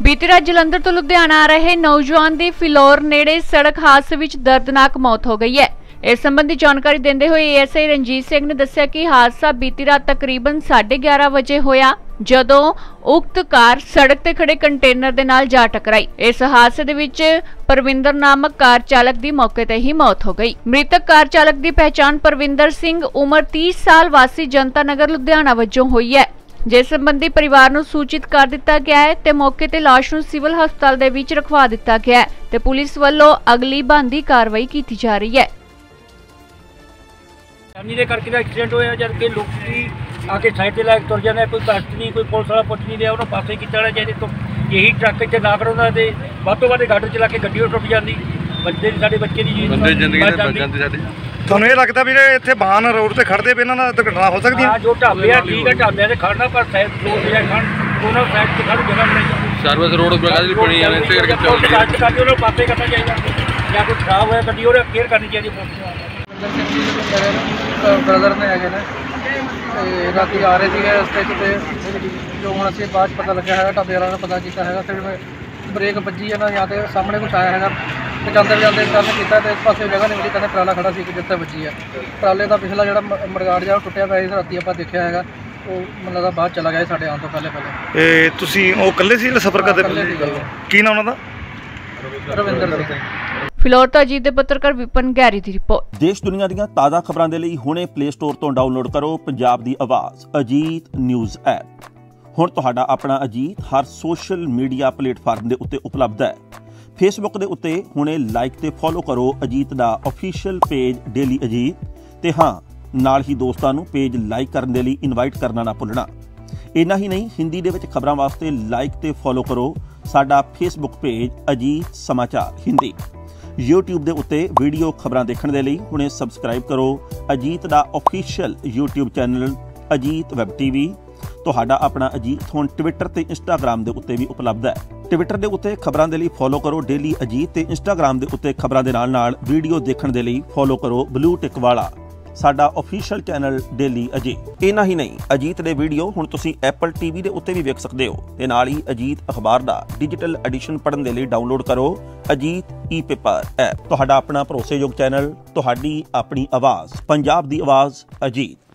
बीती रात जलंधर तो लुधियाना आ रहे नौजवान की फिलौर नेड़े सड़क हादसे विच दर्दनाक मौत हो गई है। इस संबंधी जानकारी देंदे हुए एएसआई रंजीत सिंह ने दस्सिया कि हादसा बीती रात तकरीबन 11:30 बजे होया जदों उक्त कार सड़क ते खड़े कंटेनर दे नाल जा टकराई। इस हादसे दे विच परविंदर नामक कार चालक दी मौके ते ही मौत हो गई। मृतक कार चालक दी पहचान परविंदर सिंह उम्र 30 साल वासी जनता नगर लुधियाना वजों हुई है, जिस संबंधी परिवार नूं सूचित कर दिता गया है ते मौके ते लाश नूं सिविल हस्पताल दे विच रखवा दिता गया है ते पुलिस वल्लों अगली बनदी कार्रवाई कीती जा रही है। दे करके एक्सीडेंट होया जबकि लोग आके साइड से लाइक तुर जाने, कोई बस नहीं, कोई पुलिस वाला पुछ नहीं दिया, उन्होंने पासे खिंचाना चाहिए। तो यही ट्रक इतने ना करो तो ਵੱਧ ਤੋਂ ਵੱਧ गाड़ी चला के गड्डी टुट जाती, बंदे साडे बच्चे की ਤੁਹਾਨੂੰ ਇਹ ਲੱਗਦਾ ਵੀ ਇੱਥੇ ਵਾਹਨ ਰੋਡ ਤੇ ਖੜਦੇ ਪਏ ਇਹਨਾਂ ਨਾਲ ਦੁਰਘਟਨਾ ਹੋ ਸਕਦੀ ਹੈ? ਜੋ ਢਾਬੇ ਆ ਠੀਕ ਹੈ, ਢਾਬਿਆਂ ਤੇ ਖੜਨਾ ਪਰ ਸਾਈਡ ਰੋਡ ਤੇ ਖੜ ਉਹਨਾਂ ਸਾਈਡ ਤੇ ਖੜ ਜਗ੍ਹਾ ਬਣਾਈ ਸਰਵਿਸ ਰੋਡ ਬਗਾ ਦੀ ਬਣੀ ਆ ਇਸੇ ਕਰਕੇ ਚੱਲਦੀ ਹੈ। ਕਰਕੇ ਉਹਨਾਂ ਪਾਸੇ ਕਰਨਾ ਚਾਹੀਦਾ ਜਾਂ ਕੋਈ ਖਰਾਬ ਹੋਇਆ ਗੱਡੀ ਉਹਨੇ ਕੇਅਰ ਕਰਨੀ ਚਾਹੀਦੀ ਪੁਲਿਸ ਨੂੰ। ब्रदर ने है रात आ रहे थे रस्ते से जो हम अस बाद पता लगे है ढाबे वाला ने पता किया है, फिर ब्रेक बजी है ना यहाँ पे सामने कुछ आया है तो जाते जाते टर्न किया तो इस पास जगह नहीं मिली, कहते ट्राला खड़ा सी जिते बजी है। ट्राले का पिछला जो मड़गाड़ जहाँ टुटिया पाया राती आप देखा है वो मतलब लगता बाहर चला गया साढ़े आने तो पहले। ਤੁਸੀਂ ਉਹ ਇਕੱਲੇ ਸੀ ਸਫ਼ਰ ਕਰਦੇ? ਕੀ ਨਾਮ ਉਹਨਾਂ ਦਾ? रविंदर सिंह। ਫਿਲੌਰ ਤੋਂ ਅਜੀਤ ਦੇ ਪੱਤਰਕਾਰ ਵਿਪਨ ਗੈਰੀ ਦੀ ਰਿਪੋਰਟ। ਦੇਸ਼ ਦੁਨੀਆ ਦੀਆਂ ਤਾਜ਼ਾ ਖਬਰਾਂ ਦੇ ਲਈ ਹੁਣੇ ਪਲੇ ਸਟੋਰ ਤੋਂ ਡਾਊਨਲੋਡ ਕਰੋ ਪੰਜਾਬ ਦੀ ਆਵਾਜ਼ ਅਜੀਤ ਨਿਊਜ਼ ਐਪ। ਹੁਣ ਤੁਹਾਡਾ ਆਪਣਾ ਅਜੀਤ ਹਰ ਸੋਸ਼ਲ ਮੀਡੀਆ ਪਲੇਟਫਾਰਮ ਦੇ ਉੱਤੇ ਉਪਲਬਧ ਹੈ। ਫੇਸਬੁੱਕ ਦੇ ਉੱਤੇ ਹੁਣੇ ਲਾਈਕ ਤੇ ਫੋਲੋ ਕਰੋ ਅਜੀਤ ਦਾ ਅਫੀਸ਼ੀਅਲ ਪੇਜ ਡੇਲੀ ਅਜੀਤ ਤੇ ਹਾਂ ਨਾਲ ਹੀ ਦੋਸਤਾਂ ਨੂੰ ਪੇਜ ਲਾਈਕ ਕਰਨ ਦੇ ਲਈ ਇਨਵਾਈਟ ਕਰਨਾ ਨਾ ਭੁੱਲਣਾ। ਇੰਨਾ ਹੀ ਨਹੀਂ, ਹਿੰਦੀ ਦੇ ਵਿੱਚ ਖਬਰਾਂ ਵਾਸਤੇ ਲਾਈਕ ਤੇ ਫੋਲੋ ਕਰੋ ਸਾਡਾ ਫੇਸਬੁੱਕ ਪੇਜ ਅਜੀਤ ਸਮਾਚਾਰ ਹਿੰਦੀ। YouTube ਦੇ ਉੱਤੇ ਵੀਡੀਓ ਖਬਰਾਂ ਦੇਖਣ ਦੇ ਲਈ ਹੁਣੇ ਸਬਸਕ੍ਰਾਈਬ ਕਰੋ ਅਜੀਤ ਦਾ official YouTube channel Ajit web TV. ਤੁਹਾਡਾ ਆਪਣਾ ਅਜੀਤ ਹੁਣ ਟਵਿੱਟਰ ਤੇ ਇੰਸਟਾਗ੍ਰਾਮ ਦੇ ਉੱਤੇ ਵੀ ਉਪਲਬਧ ਹੈ। ਟਵਿੱਟਰ ਦੇ ਉੱਤੇ ਖਬਰਾਂ ਦੇ ਲਈ ਫੋਲੋ ਕਰੋ ਡੇਲੀ ਅਜੀਤ ਤੇ ਇੰਸਟਾਗ੍ਰਾਮ ਦੇ ਉੱਤੇ ਖਬਰਾਂ ਦੇ ਨਾਲ ਵੀਡੀਓ ਦੇਖਣ ਦੇ ਲਈ ਫੋਲੋ ਕਰੋ ਬਲੂ ਟਿਕ ਵਾਲਾ ਸਾਡਾ ਅਫੀਸ਼ੀਅਲ ਚੈਨਲ ਡੇਲੀ ਅਜੀਤ। ਇੰਨਾ ਹੀ ਨਹੀਂ, ਅਜੀਤ ਦੇ ਵੀਡੀਓ ਹੁਣ ਤੁਸੀਂ ਐਪਲ TV ਦੇ ਉੱਤੇ ਵੀ ਵੇਖ ਸਕਦੇ ਹੋ ਤੇ ਨਾਲ ਹੀ ਅਜੀਤ ਅਖਬਾਰ ਦਾ ਡਿਜੀਟਲ ਐਡੀਸ਼ਨ ਪੜ੍ਹਨ ਦੇ ਲਈ ਡਾਊਨਲੋਡ ਕਰੋ ਅਜੀਤ ਈ-ਪੇਪਰ ਐਪ। ਤੁਹਾਡਾ ਆਪਣਾ ਭਰੋਸੇਯੋਗ ਚੈਨਲ, ਤੁਹਾਡੀ ਆਪਣੀ ਆਵਾਜ਼, ਪੰਜਾਬ ਦੀ ਆਵਾਜ਼ ਅਜੀਤ।